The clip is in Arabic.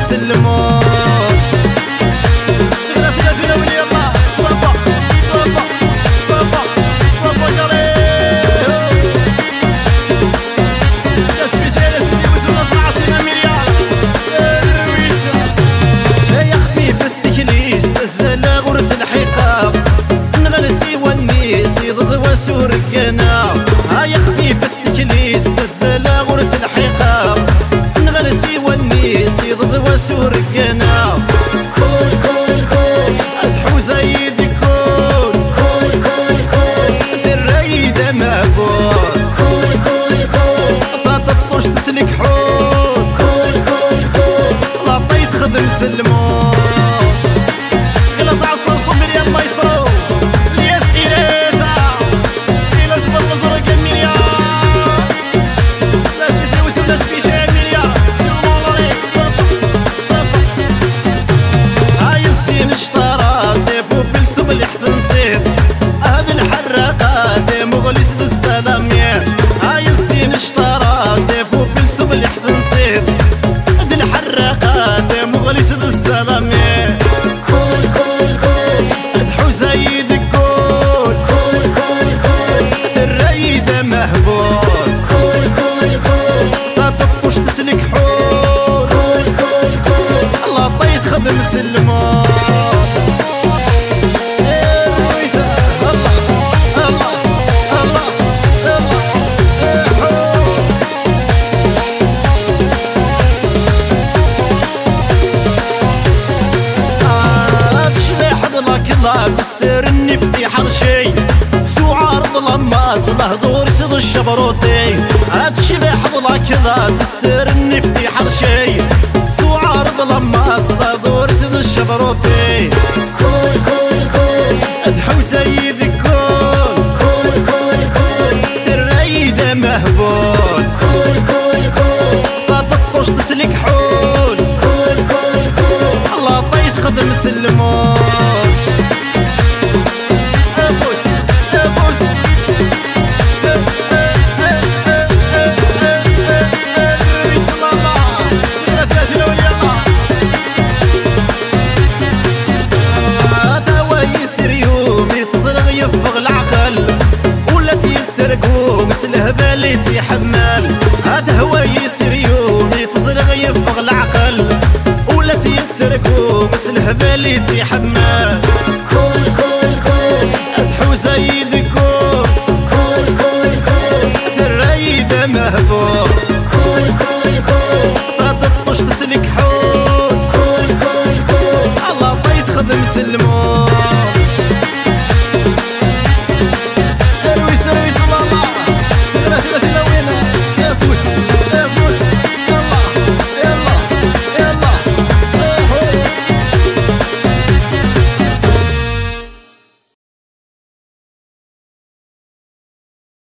مسلمون. سورقنا هاي خفيف التكليس تزلا غرة الحقاب نغلتي والنيس ضد وسورقنا كول كول كول اضحو زايد كول كول كول كول الريد مهبول كول كول كول تطش تسلك حول كول كول كول لا طيت خدم سلمون يلا ساعة الصوصو مليان مايسترو هذه الحراقات مغلس بالسلامية هاي السين اشترات بوبلس بالحضن زيت هذه الحراقات مغلس بالسلامية كول كول كول اضحو زايد كول كول كول كول الريد مهبول كول كول كول تطش تسلك حول كول كول كول الله طيت خدم سلمون. السر النفتي حرشي ثو عارض لماس له دور سد الشبروتي هاتشي بحضلا كلاس السر النفتي حرشي ثو عارض لماس له دور سد الشبروتي كول كول كول اضحو زايد كول كول كول كول الريد مهبول كول كول كول تطش تسلك حول كول كول كول الله طيت خدم سلمون. يفغ العقل ولا تيتسرقو مثل هبالي تيحمل هذا هو يسير يوم يتصرغ يفغ العقل ولا تيتسرقو مثل هبالي تيحمل كول كول كول اضحو زايد كول كول كول كول الريد مهبول